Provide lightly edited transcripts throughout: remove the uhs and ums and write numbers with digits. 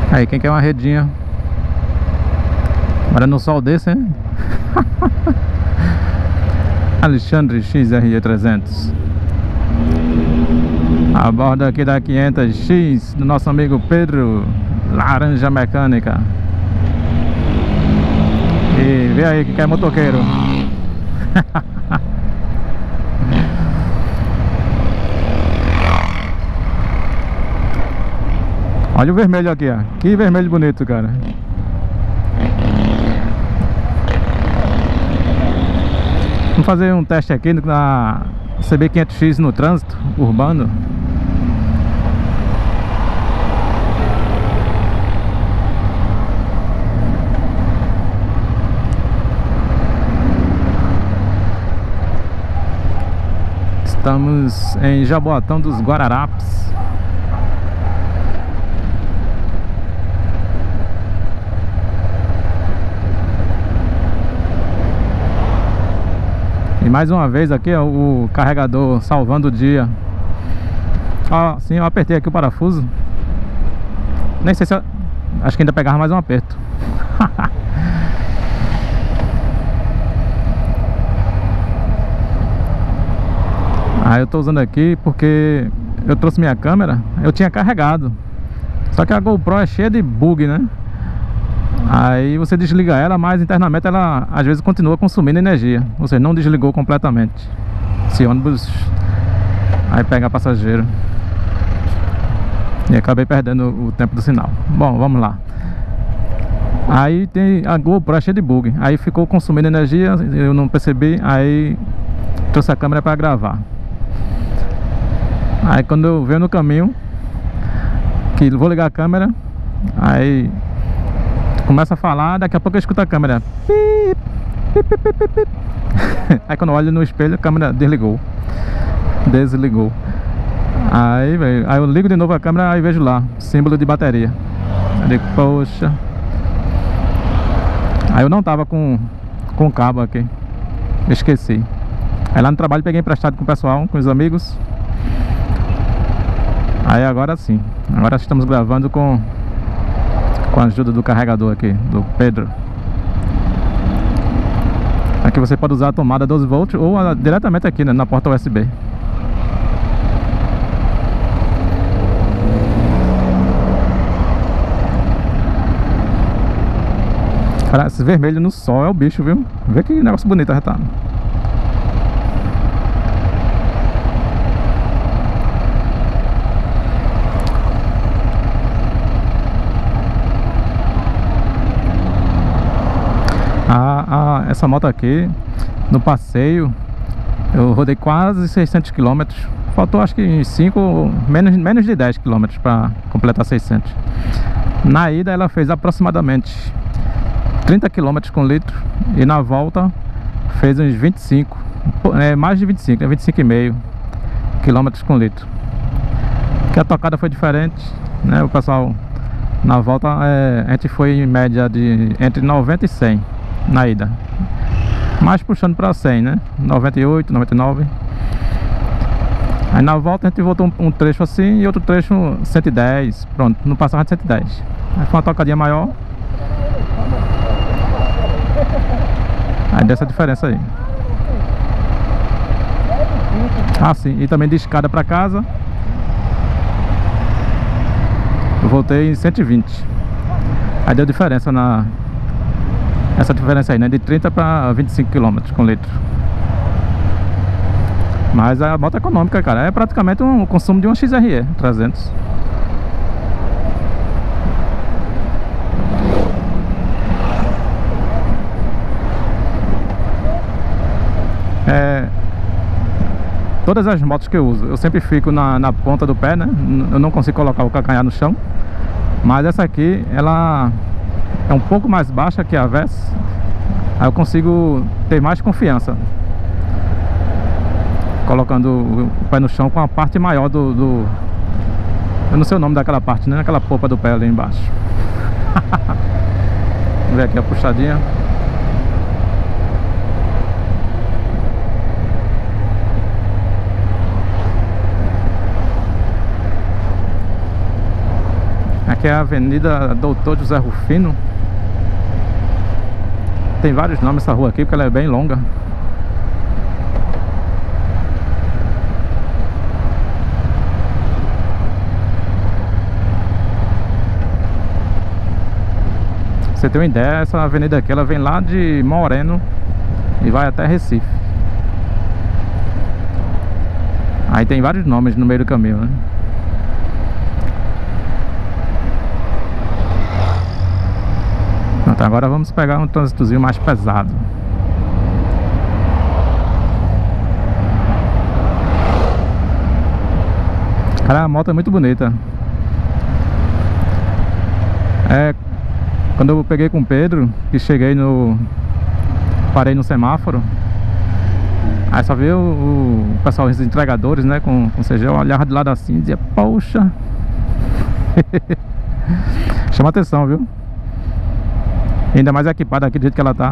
Aí, quem quer uma redinha? Agora no sol desse, hein? Alexandre XRE 300. A borda aqui da 500X do nosso amigo Pedro Laranja Mecânica. E vê aí que é motoqueiro. Olha o vermelho aqui, ó. Que vermelho bonito, cara. Vamos fazer um teste aqui na CB500X no trânsito urbano. Estamos em Jaboatão dos Guararapes. E mais uma vez aqui, ó, o carregador salvando o dia. Ó, sim, eu apertei aqui o parafuso. Nem sei se eu... Acho que ainda pegava mais um aperto. Aí eu tô usando aqui porque eu trouxe minha câmera. Eu tinha carregado, só que a GoPro é cheia de bug, né? Aí você desliga ela, mas internamente ela às vezes continua consumindo energia. Ou seja, não desligou completamente. Esse ônibus aí pega passageiro. E acabei perdendo o tempo do sinal. Bom, vamos lá. Aí tem a GoPro é cheia de bug. Aí ficou consumindo energia, eu não percebi. Aí trouxe a câmera para gravar. Aí quando eu venho no caminho que vou ligar a câmera, aí começa a falar, daqui a pouco eu escuto a câmera. Pip, pip, pip, pip, pip. Aí quando eu olho no espelho, a câmera desligou. Aí, véio, aí eu ligo de novo a câmera, aí vejo lá, símbolo de bateria. Aí digo, poxa. Aí eu não tava com cabo aqui, esqueci. Aí lá no trabalho peguei emprestado com o pessoal, com os amigos. Aí agora sim, agora estamos gravando com a ajuda do carregador aqui, do Pedro. Aqui você pode usar a tomada 12 volts ou diretamente aqui, né, na porta USB. Cara, esse vermelho no sol é o bicho, viu? Vê que negócio bonito já tá. Essa moto aqui, no passeio, eu rodei quase 600 km. Faltou acho que 5, menos de 10 km para completar 600. Na ida ela fez aproximadamente 30 km com litro. E na volta fez uns 25, mais de 25, 25,5 km com litro. Que a tocada foi diferente, né? O pessoal, na volta, a gente foi em média de entre 90 e 100 na ida, mais puxando para 100, né? 98, 99. Aí na volta a gente voltou um trecho assim e outro trecho 110. Pronto, não passava de 110. Aí foi uma tocadinha maior. Aí dessa diferença aí. Ah, sim, e também de escada para casa eu voltei em 120. Aí deu diferença essa diferença aí, né? De 30 para 25 km com litro. Mas a moto econômica, cara, é praticamente um consumo de uma XRE 300. Todas as motos que eu uso, eu sempre fico na ponta do pé, né? Eu não consigo colocar o calcanhar no chão. Mas essa aqui, ela é um pouco mais baixa que a Vess. Aí eu consigo ter mais confiança colocando o pé no chão com a parte maior eu não sei o nome daquela parte, né? Aquela polpa do pé ali embaixo. Vamos ver aqui a puxadinha. Aqui é a Avenida Doutor José Rufino. Tem vários nomes essa rua aqui, porque ela é bem longa. Pra você ter uma ideia, essa avenida aqui, ela vem lá de Moreno e vai até Recife. Aí tem vários nomes no meio do caminho, né? Pronto, agora vamos pegar um trânsitozinho mais pesado. Cara, a moto é muito bonita. Quando eu peguei com o Pedro, que cheguei parei no semáforo, aí só vi o pessoal, os entregadores, né, com CG, eu olhava de lado assim e dizia, poxa. Chama atenção, viu? Ainda mais equipada aqui do jeito que ela tá.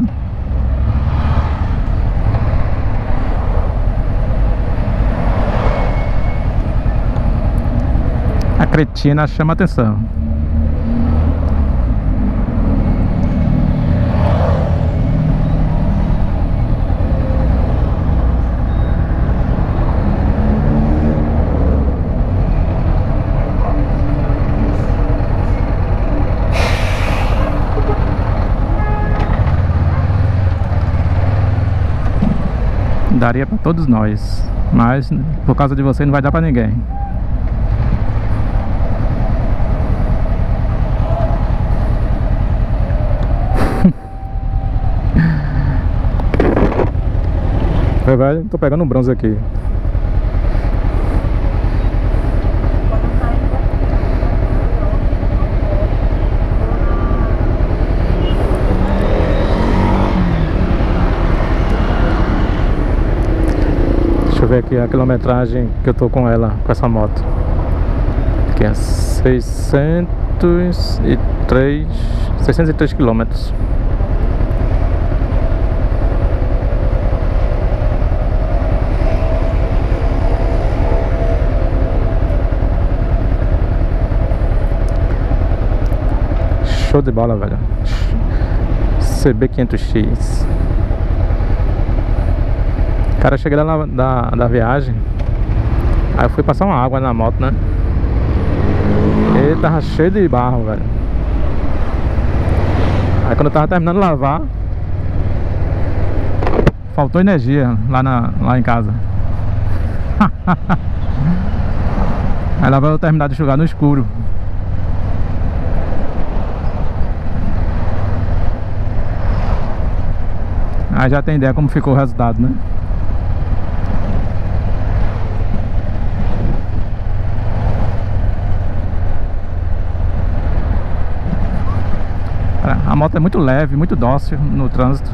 A cretina chama atenção. Daria pra todos nós, mas por causa de você não vai dar pra ninguém. Vai, tô pegando um bronze aqui. Deixa eu ver aqui a quilometragem que eu tô com ela, com essa moto. Que é 603 quilômetros. Show de bola, velho. CB500X. Cara, eu cheguei lá da viagem. Aí eu fui passar uma água na moto, né? E tava cheio de barro, velho. Aí quando eu tava terminando de lavar, faltou energia lá em casa. Aí lá vai eu terminar de enxugar no escuro. Aí já tem ideia como ficou o resultado, né? A moto é muito leve, muito dócil no trânsito.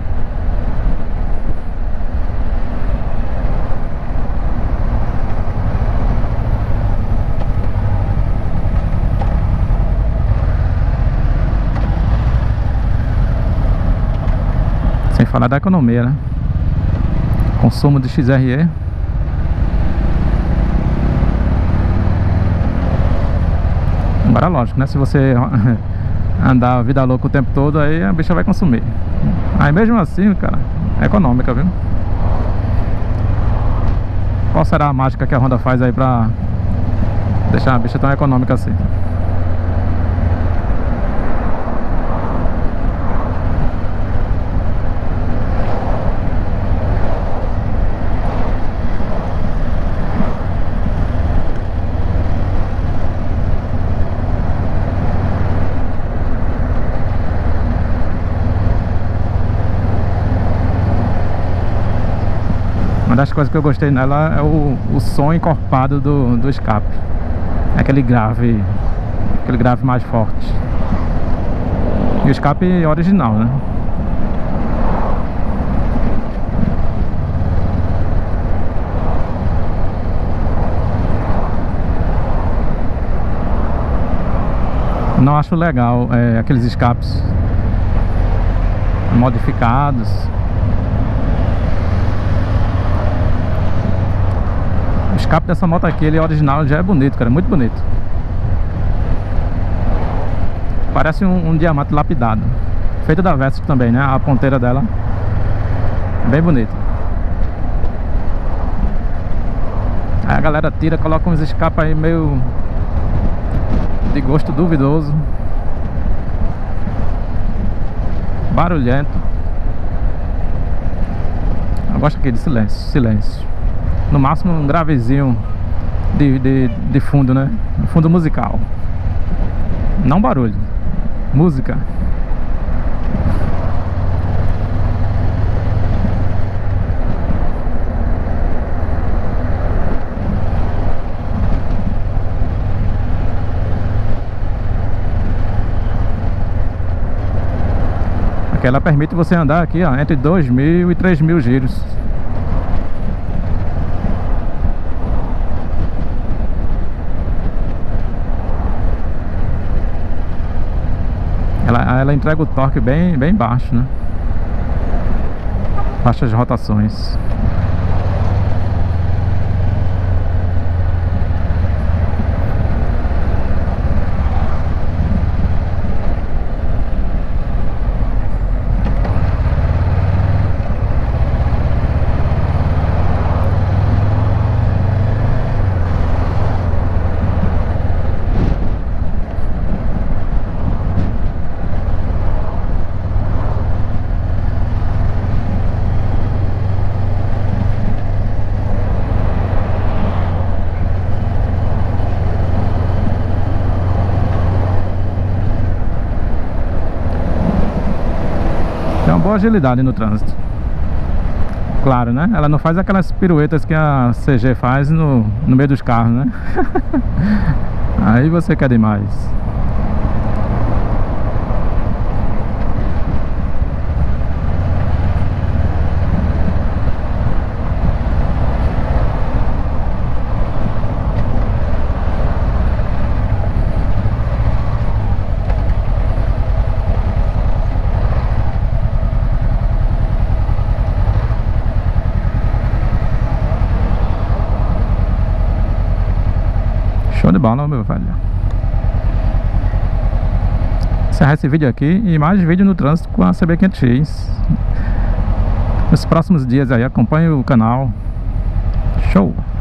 Sem falar da economia, né? Consumo de XRE. Agora lógico, né? Se você andar a vida louca o tempo todo, aí a bicha vai consumir. Aí mesmo assim, cara, é econômica, viu? Qual será a mágica que a Honda faz aí pra deixar a bicha tão econômica assim? Uma das coisas que eu gostei nela é o som encorpado do escape. Aquele grave mais forte. E o escape original, né? Não acho legal aqueles escapes modificados. O escape dessa moto aqui, ele original, já é bonito, cara, muito bonito. Parece um diamante lapidado. Feito da Vestas também, né? A ponteira dela bem bonita. Aí a galera tira, coloca uns escapes aí meio de gosto duvidoso, barulhento. Eu gosto aqui de silêncio, silêncio. No máximo um gravezinho de fundo, né? Fundo musical. Não barulho, música. Aqui ela permite você andar aqui, ó, entre 2.000 e 3.000 giros. Ela entrega o torque bem baixo, né? Baixas rotações. Tem uma boa agilidade no trânsito. Claro, né? Ela não faz aquelas piruetas que a CG faz no meio dos carros, né? Aí você quer demais. Show de bola, meu velho. Encerrar esse vídeo aqui e mais vídeo no trânsito com a CB500X. Nos próximos dias aí, acompanhe o canal. Show!